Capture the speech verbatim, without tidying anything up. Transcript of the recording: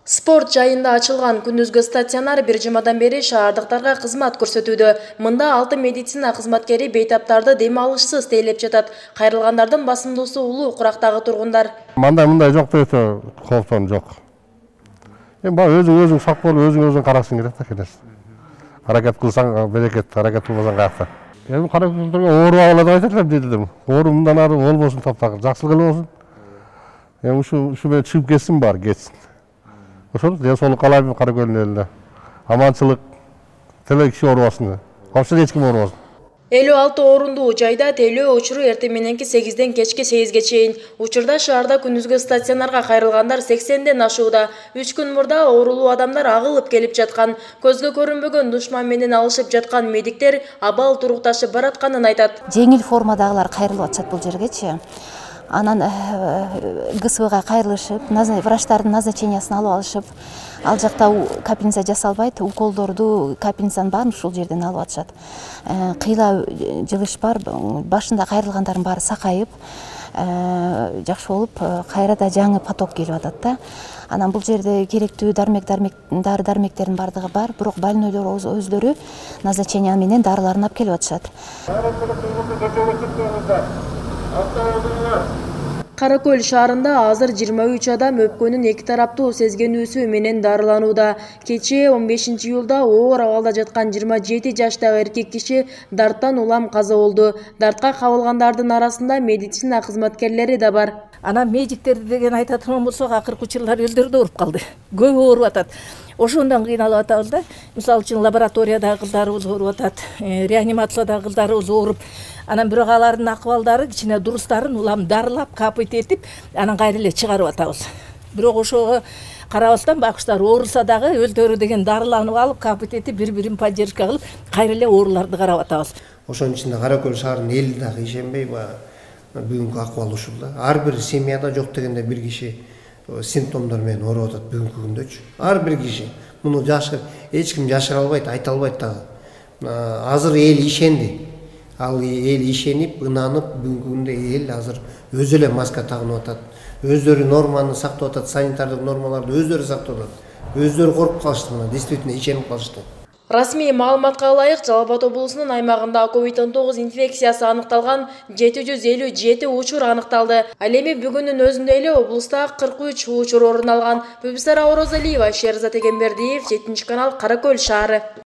Спорт жайында ачылган күндүзгү стационар бир жумадан бери шаардыктарга кызмат көрсөтүүдө. Мында алты медицина кызматкери бейтаптарды дем алышсыз тейлеп жатат. Кайрылгандардын басымдуусу улуу Курактагы тургундар. Мында мындай жок да өтө кооптон жок. Эми баа өзүң өзүң сак болуп, өзүң өзүң карашың керек да келесиң. Аракет кылсаң берекет, аракет кылбасаң каякта. Эми каракөздөргө оору алат айтат элем дедим. Оору мындан ары болбосун таптагы, жакшылык эле болсун. Эми ушу ушу менен чыгып кетсин баары, кетсин. Ошол ден соолук каалайм Каракөлдүн элине. Аманчылык, теле киши оорубасын. Коопсуз эч ким оорубасын. элүү алты орундуу жайда тейлөө учуру эртең мененки сегизден кечки сегизге чейин. Учурда шаарда күндүзгү стационарга кайрылгандар сексенден ашууда. үч күн мурда оорулуу адамдар агылып келип жаткан. Көзгө көрүнбөгөн душман менен алышып жаткан медиктер абал турукташып баратканын айтат. Жеңил формадагылар кайрылып атышат бул жергечи. Анан ГСВга кайрылышып, врачтардын назначениясын алып алышып, ал жакта капельница жасалбайт, уколдорду, капельницанын баарын ушул жерден алып атышат. Кыйла жылыш бар, башында кайрылгандардын баары сакайып, жакшы болуп, кайра да жаңы поток келип атат да. Анан бул жерде керектүү дармек, дармек, дары дармектердин бардыгы бар, бирок больнойлор өздөрү назначения менен дарыларын алып келип атышат. Каракөл шаарында азыр жыйырма үч адам өпкөнүн эки тараптуу сезгенүүсү менен дарыланууда. Кечээ он бешинчи июлда оор абалда жаткан жыйырма жети жаштагы эркек киши дарттан улам каза болду. Дартка кабылгандардын арасында медицина кызматкерлери да бар. Анан медиктерди деген айта турган болсок, акыркы учурлар өздөрү ооруп калды. Көбү ооруп атат. Ошондон кыйналып атабыз да. Мисалы үчүн лабораториядагы кыздарыбыз ооруп атат, реанимациядагы кыздарыбыз ооруп. Анан бирок алардын акыбалдары кичине дурустарын улам дарылап, капыт этип, анан кайра эле чыгарып атабыз. Бирок ошого карабастан бакыштар ооруса дагы өздөрү деген дарыланып алып, капыт этип, бири-бирин поддержка кылып, кайра эле ооруларды карап атабыз. Ошонун ичинде Каракөл шаарынын эли дагы ишенбей, бүгүнкү акыбал ушул да. Ар бир семьяда жок дегенде бир киши симптомдор менен ооруп атат бүгүнкү күндөчү. Ар бир киши. Муну жашыр, эч ким жашыра албайт, айта албайт дагы. Азыр эл ишенди. Ал эл ишенип, ынанып, бүгүнкү күндө эл азыр өзү эле маска тагынып атат. Өздөрү норманы сактап атат, санитардык нормаларды өздөрү сактап атат. Өздөрү коруп калышты мына, действительно ишенип калышты. Расмий маалыматка ылайык, Жалал Абад облусунун аймагында ковид он тогуз инфекциясы аныкталган жети жүз элүү жети учур аныкталды. Ал эми бүгүнүн өзүндө эле облуста кырк үч учур орун алган. Бүбүсара Орозалиева, Шерзат Эгембердиев, жетинчи канал, Каракөл шаары.